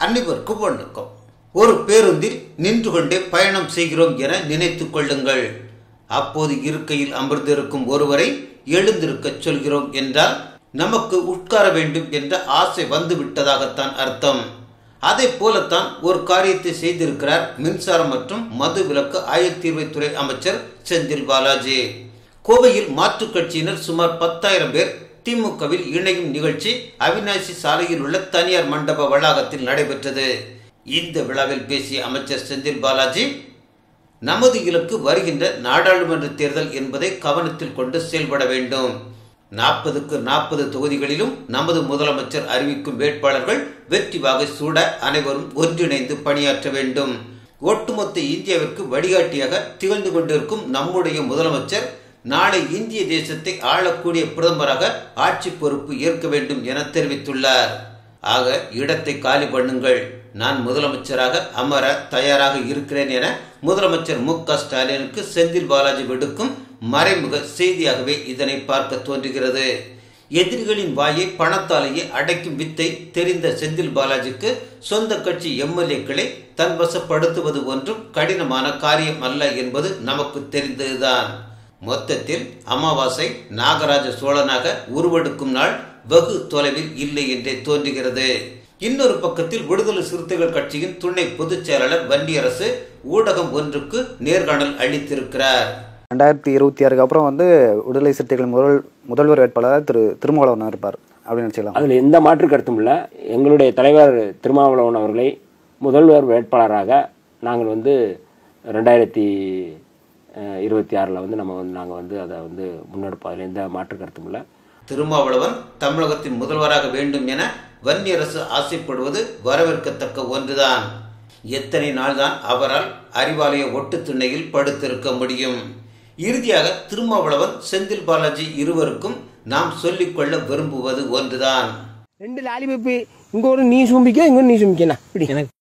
அனைவருக்கும் வணக்கம். ஒரு பேருந்தில் நின்று கொண்டே பயணம் செய்கிறோம் என நினைத்துக் கொள்ளுங்கள். அப்போது இருக்கையில் அமர்ந்திருக்கும் ஒருவரை எழுந்திருக்க சொல்கிறோம் என்றால் நமக்கு உட்கார வேண்டும் என்ற ஆசை வந்து விட்டதாகத்தான் அர்த்தம். அதை போலத்தான் ஒரு காரியத்தை செய்திருக்கிறார் மின்சாரம் மற்றும் மது விலக்கு ஆயத்தீர்வைத்துறை அமைச்சர் செந்தில் பாலாஜி. கோவையில் மாற்றுக் கட்சியினர் சுமார் 10,000 பேர் திமுகவில் இணையும் நிகழ்ச்சி அவிநாசி சாலையில் உள்ள தனியார் மண்டப வளாகத்தில் நடைபெற்றது. இந்த விழாவில் பேசிய அமைச்சர் செந்தில் பாலாஜி, நமது இலக்கு வருகின்ற நாடாளுமன்ற தேர்தல் என்பதை கவனத்தில் கொண்டு செயல்பட வேண்டும். 40க்கு 40 தொகுதிகளிலும் நமது முதலமைச்சர் அறிவிக்கும் வேட்பாளர்கள் வெற்றி வாகை சூட அனைவரும் ஒன்றிணைந்து பணியாற்ற வேண்டும். ஒட்டுமொத்த இந்தியாவிற்கு வழிகாட்டியாக திகழ்ந்து கொண்டிருக்கும் நம்முடைய முதலமைச்சர் நாளை இந்திய தேசத்தை ஆளக்கூடிய பிரதமராக ஆட்சி பொறுப்பு ஏற்க வேண்டும் என தெரிவித்துள்ளார். ஆக இடத்தை காலி பண்ணுங்கள், நான் முதலமைச்சராக அமர தயாராக இருக்கிறேன் என முதலமைச்சர் மு.க.ஸ்டாலினுக்கு செந்தில் பாலாஜி விடுக்கும் மறைமுக செய்தியாகவே இதனை பார்க்க தோன்றுகிறது. எதிரிகளின் வாயை பணத்தாலேயே அடைக்கும் வித்தை தெரிந்த செந்தில் பாலாஜிக்கு சொந்த கட்சி எம்எல்ஏக்களை தன் வசப்படுத்துவது ஒன்றும் கடினமான காரியம் அல்ல என்பது நமக்கு தெரிந்ததுதான். மொத்தத்தில் அமாவாசை நாகராஜ சோழனாக உருவெடுக்கும் நாள் வெகு தொலைவில் இல்லை என்றே தோன்றுகிறது. இன்னொரு பக்கத்தில் விடுதலை சிறுத்தைகள் கட்சியின் துணை பொதுச் செயலாளர் வன்னியரசு ஊடகம் ஒன்றுக்கு நேர்காணல் அளித்திருக்கிறார். 2026 அப்புறம் விடுதலை சிறுத்தைகள் முதல்வர் வேட்பாளர் திருமாவளவன் இருப்பார் அப்படின்னு நினைச்சலாம். அதில் எந்த மாற்று கருத்தும் இல்லை. எங்களுடைய தலைவர் திருமாவளவன் அவர்களை முதல்வர் வேட்பாளராக நாங்கள் 2026 நாங்கள் அதை முன்னெடுப்போம். அதில் எந்த மாற்று கருத்தும் இல்லை. திருமாவளவன் தமிழகத்தின் முதல்வராக வேண்டும் என வன்னியரசு ஆசைப்படுவது வரவேற்கத்தக்க ஒன்றுதான். எத்தனை நாள்தான் அவரால் அறிவாலய ஒட்டு திண்ணையில் படுத்திருக்க முடியும்? இறுதியாக திருமாவளவன் செந்தில் பாலாஜி இருவருக்கும் நாம் சொல்லிக்கொள்ள விரும்புவது ஒன்றுதான். 2 லாலிபப்பு, இங்க ஒரு நீ சும்பிக்க, இங்க நீ சும்பிக்கணும்.